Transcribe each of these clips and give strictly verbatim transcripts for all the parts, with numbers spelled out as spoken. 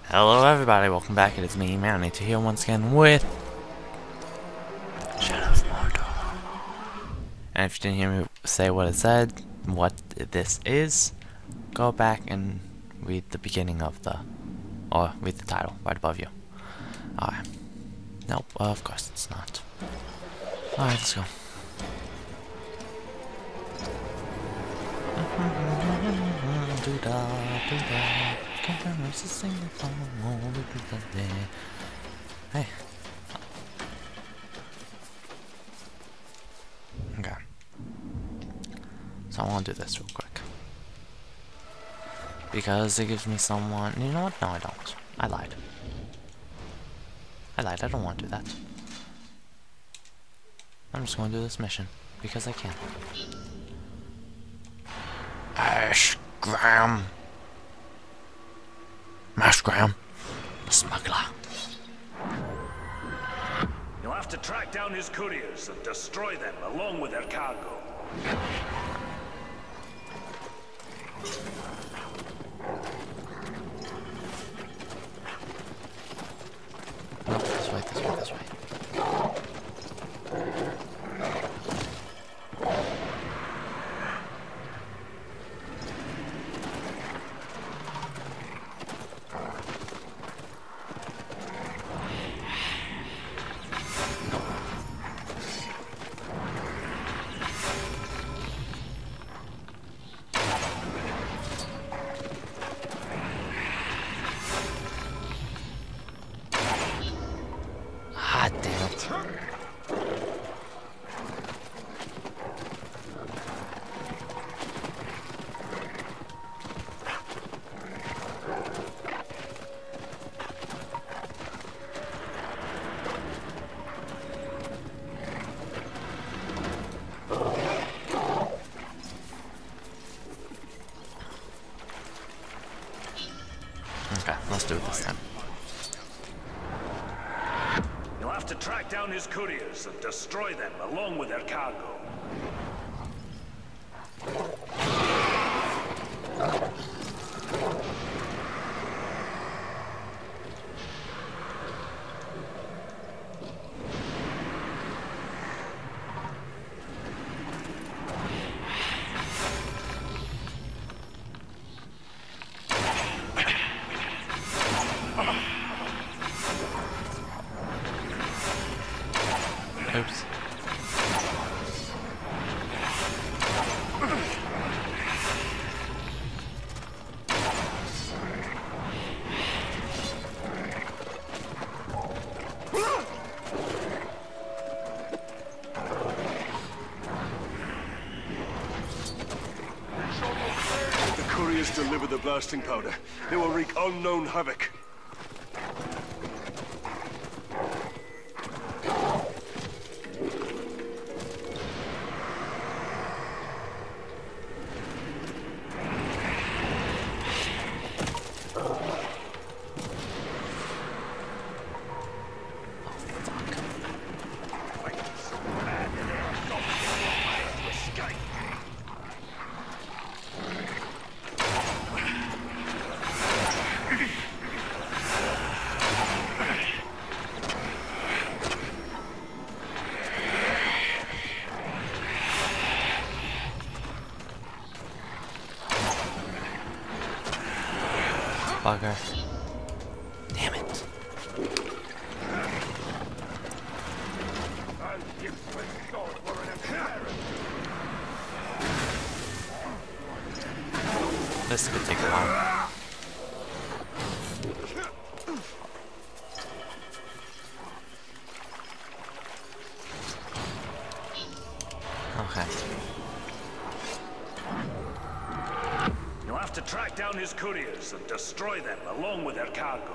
Hello everybody, welcome back. It is me, EManinator, here once again with Shadow of Mordor. And if you didn't hear me say what it said, what this is, go back and read the beginning of the, or read the title right above you. Alright. Nope, well, of course it's not. Alright, let's go. Hey. Okay. So I want to do this real quick. Because it gives me someone... You know what? No, I don't. I lied. I lied. I don't want to do that. I'm just going to do this mission. Because I can. Ash Graham. Mash Graham. The smuggler. You'll have to track down his couriers and destroy them along with their cargo. No, this way, this way, this way. Ah, damn it. Okay, let's do it this time. You'll have to track down his couriers and destroy them along with their cargo. Oops. The couriers deliver the blasting powder. They will wreak unknown havoc. Bugger. Damn it. This could take long. Okay. You'll have to track down his couriers and destroy them along with their cargo.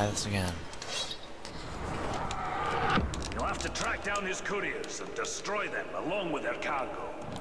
try this again. You'll have to track down his couriers and destroy them along with their cargo.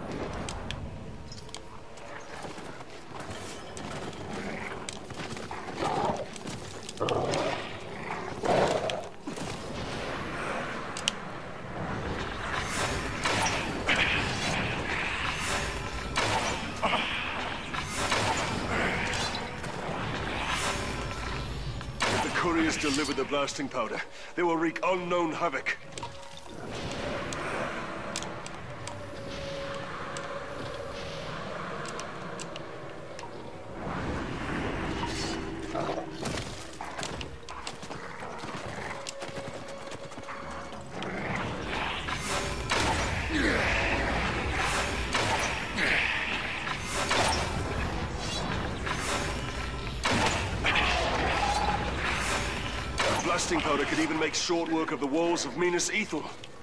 Couriers deliver the blasting powder. They will wreak unknown havoc. Blasting powder could even make short work of the walls of Minas Ithil.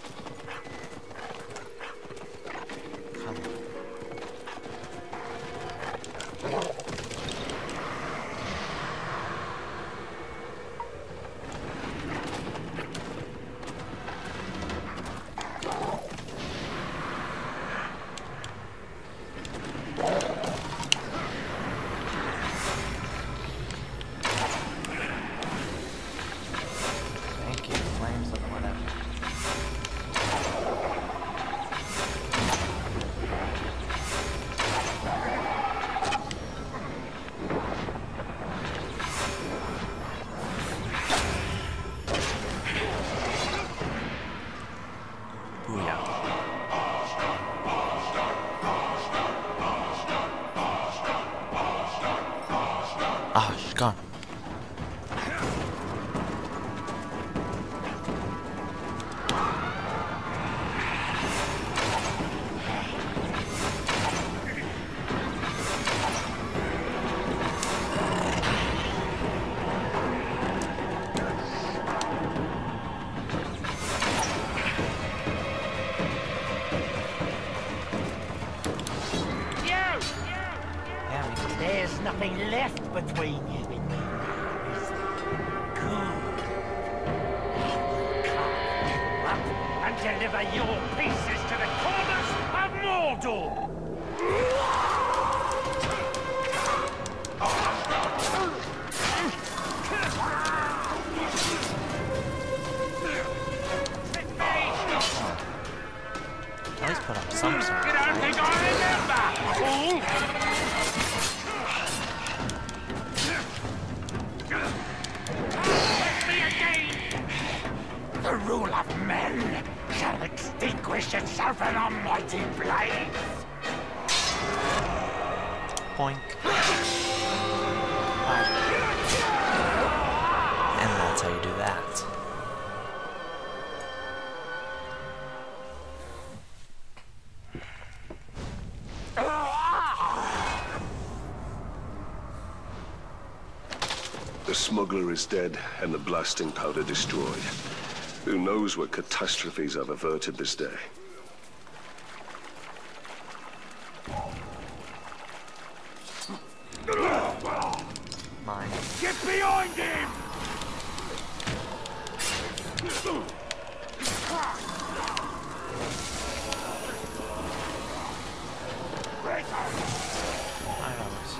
Ah, she's gone. There's nothing left between you and me now, is there? Good. I will carve you up and deliver your pieces to the corners of Mordor! At least put up some sort of You don't think I remember, fool? The rule of men shall extinguish itself in a mighty blaze. Boink. Bye. And that's how you do that. The smuggler is dead and the blasting powder destroyed. Who knows what catastrophes I've averted this day? Mine. Get behind him! I always.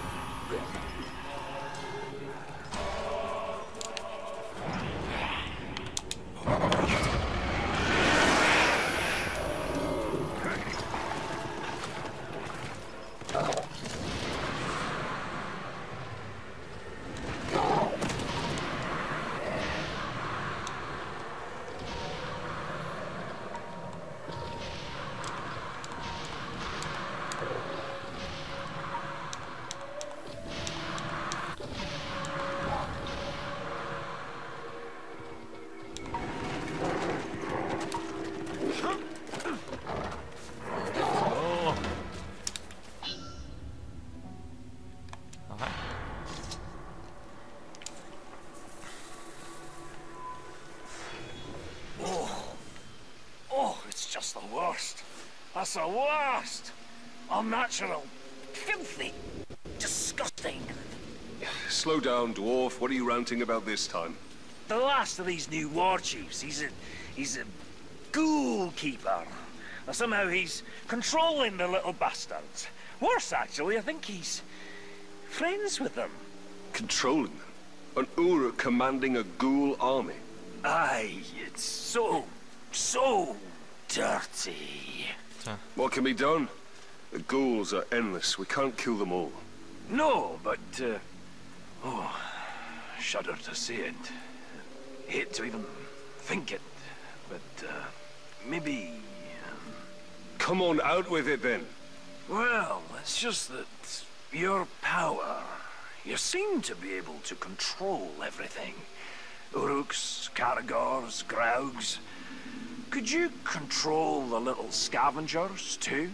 That's the worst. That's the worst. Unnatural. Filthy. Disgusting. Slow down, dwarf. What are you ranting about this time? the last of these new war chiefs. He's a... he's a... ghoul keeper. Now, somehow he's controlling the little bastards. Worse, actually, I think he's... friends with them. Controlling them? An Uruk commanding a ghoul army? Aye, it's so... so... dirty. Huh. What can be done? The ghouls are endless. We can't kill them all. No, but, uh... oh, shudder to say it. Hate to even think it. But, uh, maybe... Um... Come on, out with it then. Well, it's just that your power... You seem to be able to control everything. Uruks, Caragors, Graugs. Could you control the little scavengers, too?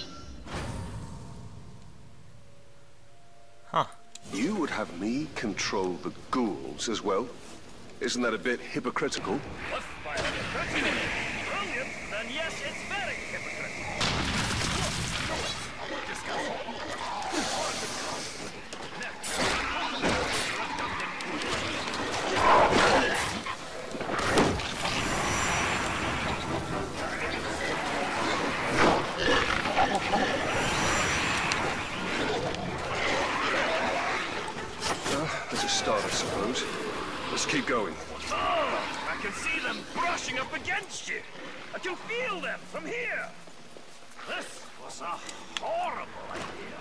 Huh. You would have me control the ghouls as well? Isn't that a bit hypocritical? What's by hypocritical? Brilliant, then yes, it's very hypocritical. That's a start, I suppose. Let's keep going. Oh, I can see them brushing up against you. I can feel them from here. This was a horrible idea.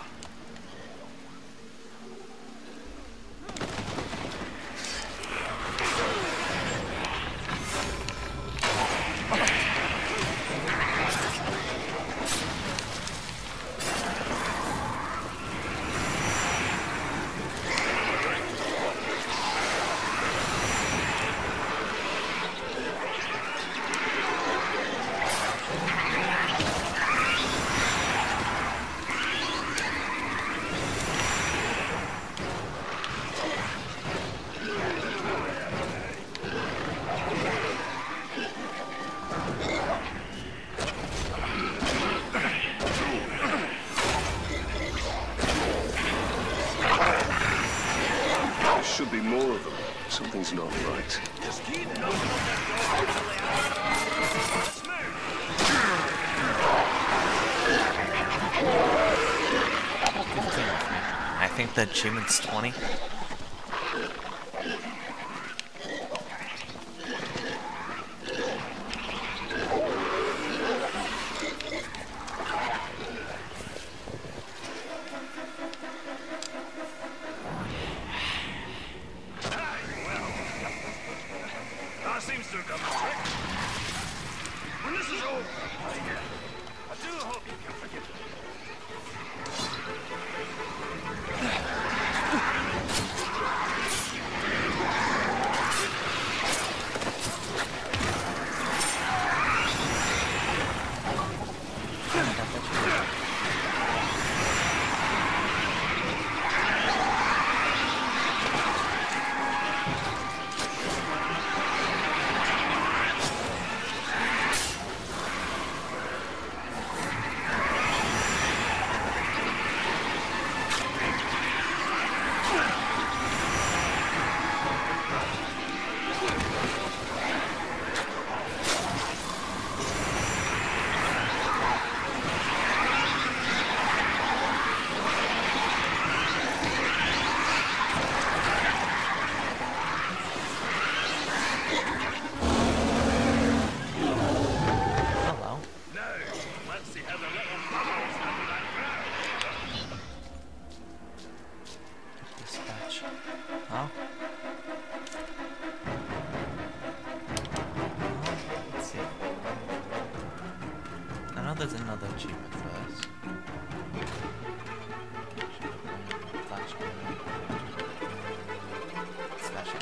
Should be more of them. Something's not right. Just keep knocking on that door until they are. Smooth. I think the achievement's twenty. Seems to have done the trick. When this is over, I, uh, I do hope you can forgive me. There's another achievement first. Flash Special.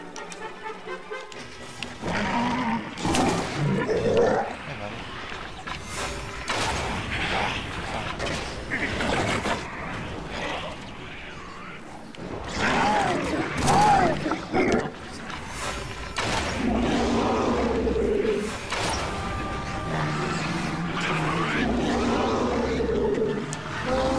Hey, buddy. Oh.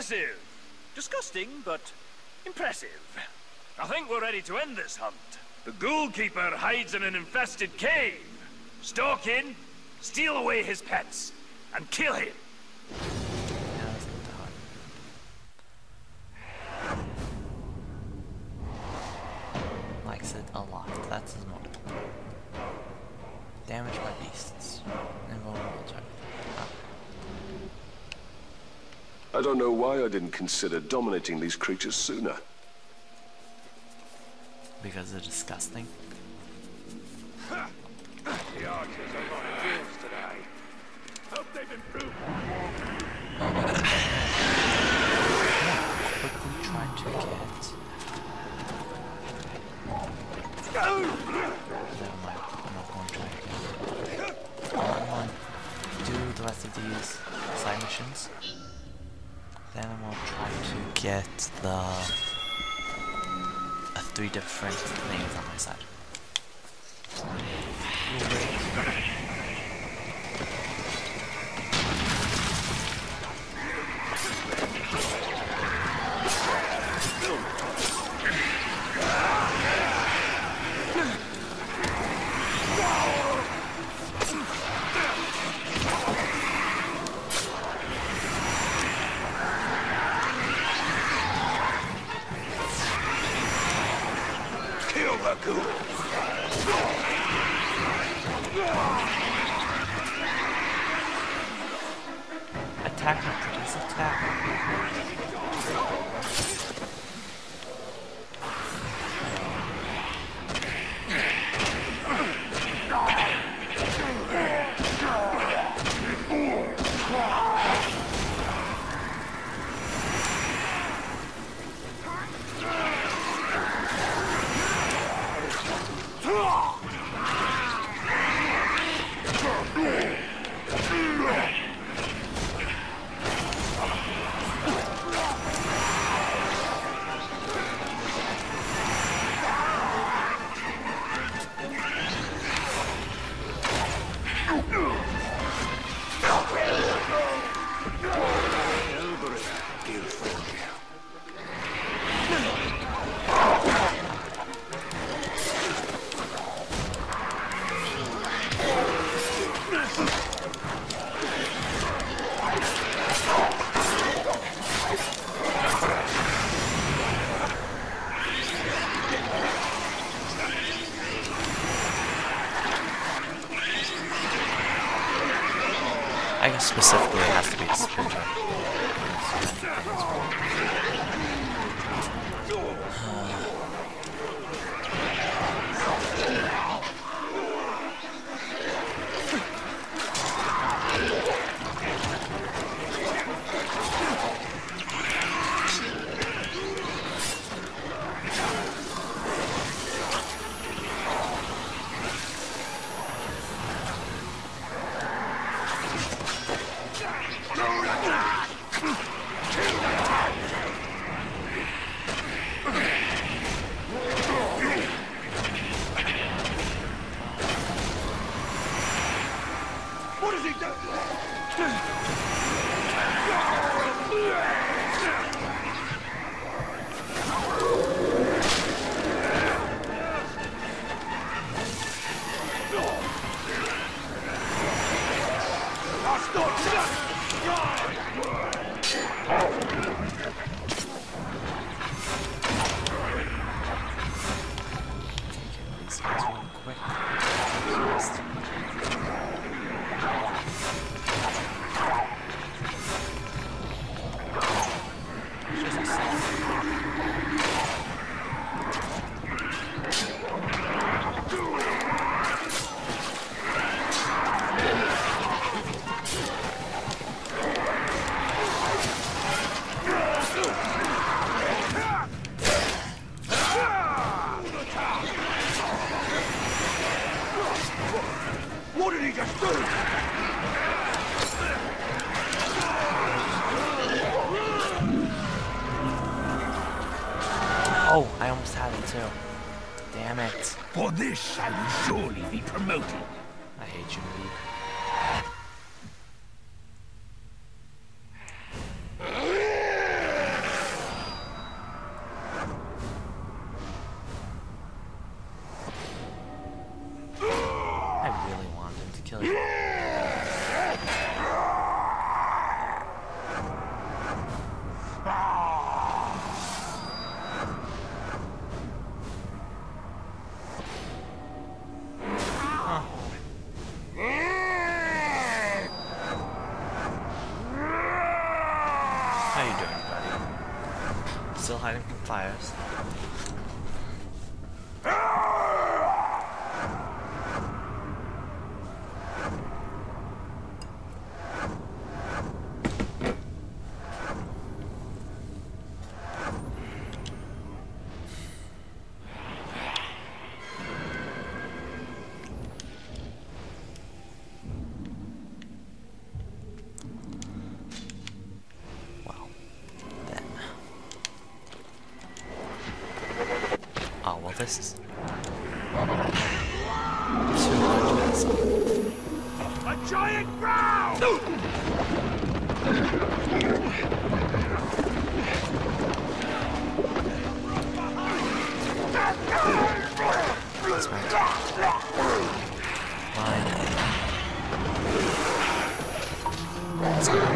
Impressive. Disgusting, but impressive. I think we're ready to end this hunt. The Ghoul Keeper hides in an infested cave. Stalk in, steal away his pets, and kill him. Likes it a lot. That's his motive. Damage by beasts. Invulnerable target. Oh. I don't know why I didn't consider dominating these creatures sooner. Because they're disgusting. The archers are on drills today. Hope they've improved. Quickly try to get. Never mind, I'm not going to try again. I'm going to do the rest of these side missions. Then I'm going to try to get the uh, three different things on my side. Attack not produce attack. I guess specifically it has to be a splinter. What did he just do? Oh, I almost had it too. Damn it. For this shall you surely be promoted. I hate you, Lee. kill you. Still hiding from fires. Oh, well, this is too much. A giant growl! That's right. Line. Let's go.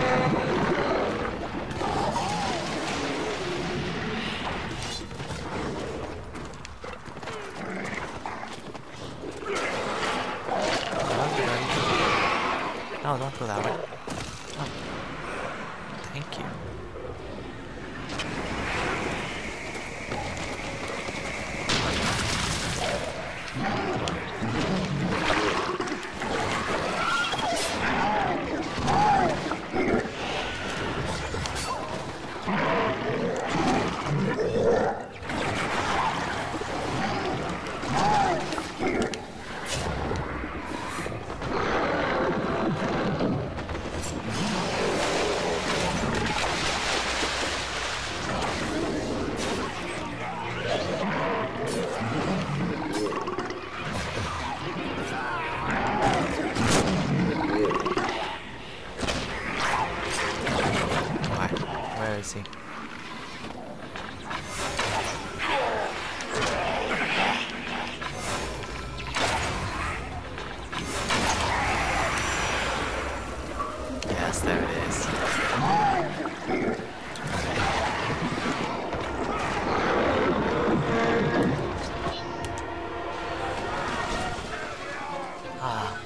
No, don't go that way. Oh. Thank you. Where is he? Yes, there it is. Ah.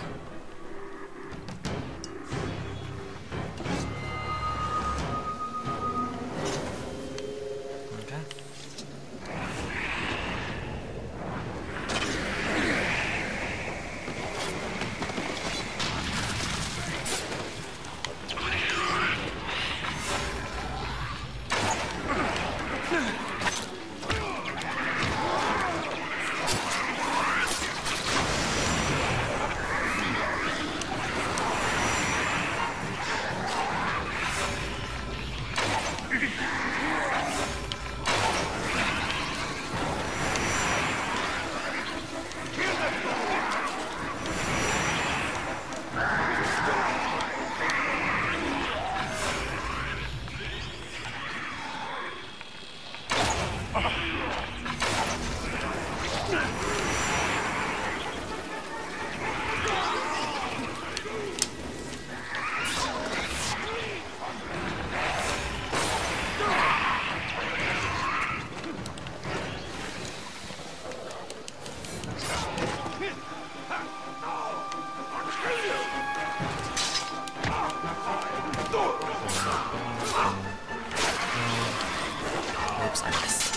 Oops, I missed.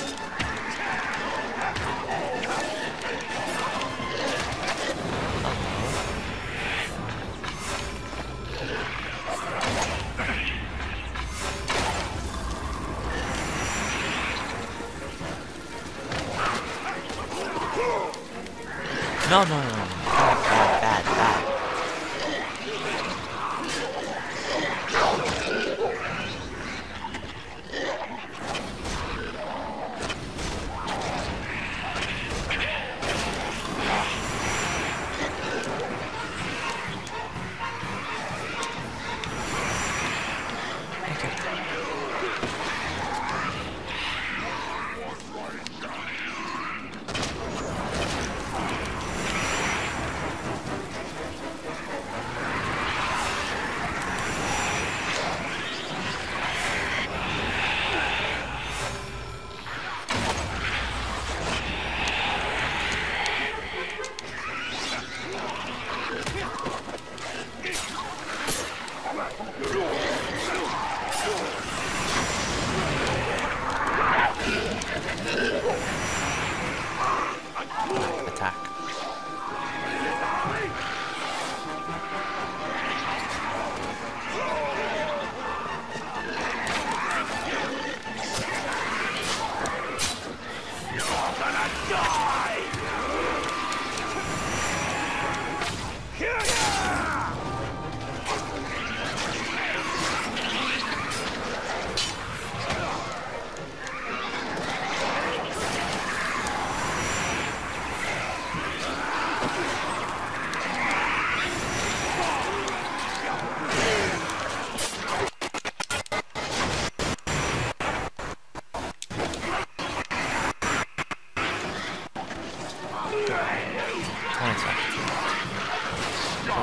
No, no, no, no. Bad, bad, bad, bad.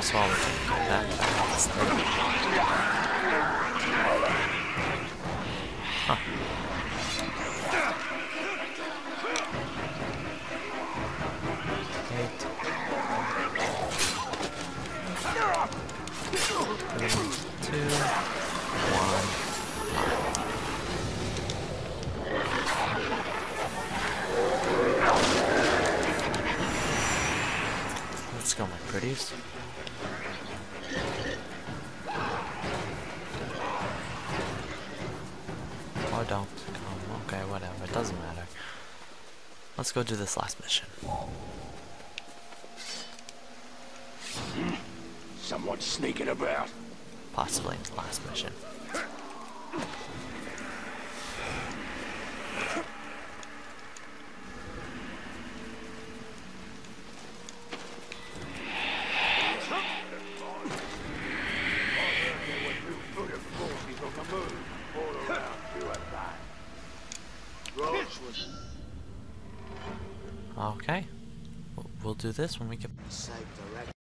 Also, I'll take my backpack instead. Huh. Eight. Three, two, one. Let's go, my pretties. Or don't come. Okay, whatever. It doesn't matter. Let's go do this last mission. Someone sneaking about. Possibly the last mission. Okay. We'll do this when we get...